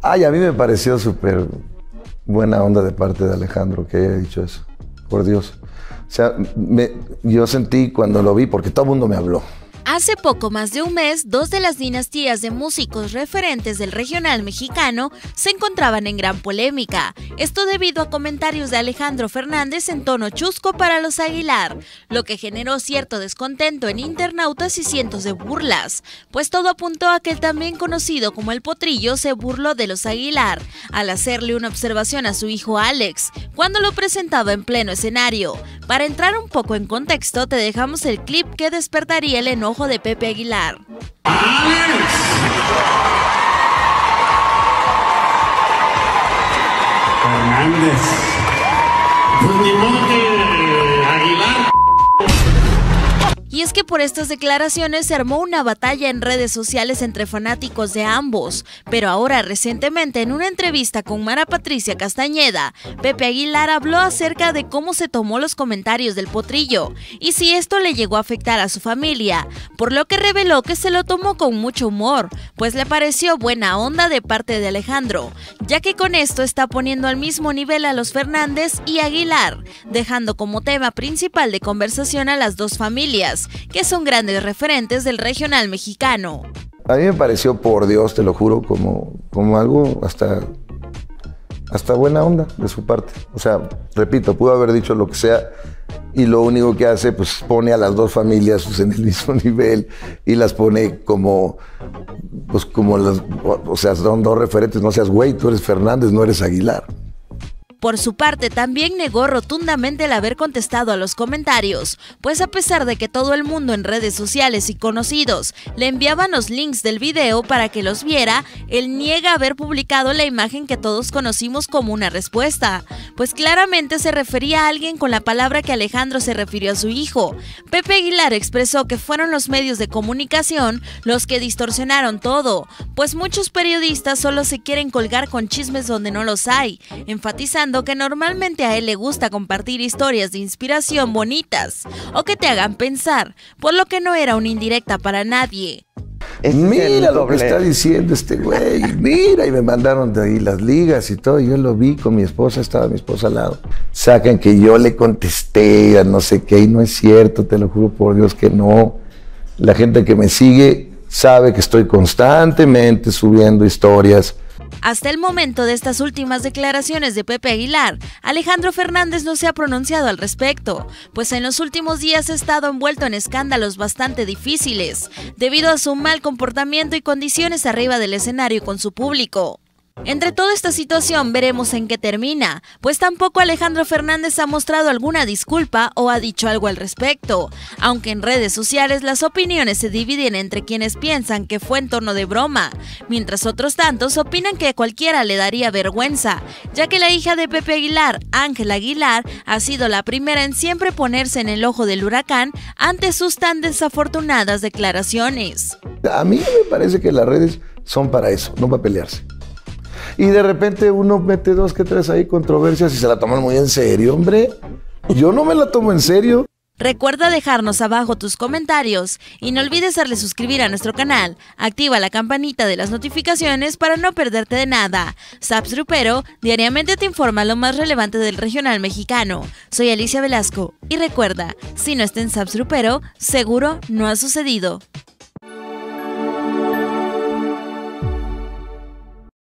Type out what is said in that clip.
Ay, a mí me pareció súper buena onda de parte de Alejandro que haya dicho eso, por Dios. O sea, yo sentí cuando lo vi, porque todo el mundo me habló. Hace poco más de un mes, dos de las dinastías de músicos referentes del regional mexicano se encontraban en gran polémica. Esto debido a comentarios de Alejandro Fernández en tono chusco para los Aguilar, lo que generó cierto descontento en internautas y cientos de burlas, pues todo apuntó a que el también conocido como El Potrillo se burló de los Aguilar al hacerle una observación a su hijo Alex cuando lo presentaba en pleno escenario. Para entrar un poco en contexto, te dejamos el clip que despertaría el enojo de Pepe Aguilar. ¡Alex! Fernández. Pues ni modo que Aguilar. Y es que por estas declaraciones se armó una batalla en redes sociales entre fanáticos de ambos, pero ahora recientemente en una entrevista con Mara Patricia Castañeda, Pepe Aguilar habló acerca de cómo se tomó los comentarios del Potrillo y si esto le llegó a afectar a su familia, por lo que reveló que se lo tomó con mucho humor, pues le pareció buena onda de parte de Alejandro, ya que con esto está poniendo al mismo nivel a los Fernández y Aguilar, dejando como tema principal de conversación a las dos familias, que son grandes referentes del regional mexicano. A mí me pareció, por Dios, te lo juro, como algo hasta buena onda de su parte. O sea, repito, pudo haber dicho lo que sea y lo único que hace, pues pone a las dos familias pues, en el mismo nivel y las pone como las, o sea, son dos referentes. No seas güey, tú eres Fernández, no eres Aguilar. Por su parte, también negó rotundamente el haber contestado a los comentarios, pues a pesar de que todo el mundo en redes sociales y conocidos le enviaban los links del video para que los viera, él niega haber publicado la imagen que todos conocimos como una respuesta, pues claramente se refería a alguien con la palabra que Alejandro se refirió a su hijo. Pepe Aguilar expresó que fueron los medios de comunicación los que distorsionaron todo, pues muchos periodistas solo se quieren colgar con chismes donde no los hay, enfatizando que normalmente a él le gusta compartir historias de inspiración bonitas o que te hagan pensar, por lo que no era una indirecta para nadie. Mira lo que está diciendo este güey, mira, y me mandaron de ahí las ligas y todo, yo lo vi con mi esposa, estaba mi esposa al lado. Sacan que yo le contesté a no sé qué y no es cierto, te lo juro por Dios que no. La gente que me sigue sabe que estoy constantemente subiendo historias. Hasta el momento de estas últimas declaraciones de Pepe Aguilar, Alejandro Fernández no se ha pronunciado al respecto, pues en los últimos días ha estado envuelto en escándalos bastante difíciles, debido a su mal comportamiento y condiciones arriba del escenario con su público. Entre toda esta situación veremos en qué termina, pues tampoco Alejandro Fernández ha mostrado alguna disculpa o ha dicho algo al respecto, aunque en redes sociales las opiniones se dividen entre quienes piensan que fue en tono de broma, mientras otros tantos opinan que a cualquiera le daría vergüenza, ya que la hija de Pepe Aguilar, Ángela Aguilar, ha sido la primera en siempre ponerse en el ojo del huracán ante sus tan desafortunadas declaraciones. A mí me parece que las redes son para eso, no para pelearse. Y de repente uno mete dos que tres ahí controversias y se la toman muy en serio, hombre. Yo no me la tomo en serio. Recuerda dejarnos abajo tus comentarios y no olvides darle suscribir a nuestro canal. Activa la campanita de las notificaciones para no perderte de nada. Saps Grupero diariamente te informa lo más relevante del regional mexicano. Soy Alicia Velasco y recuerda, si no está en Saps Grupero, seguro no ha sucedido.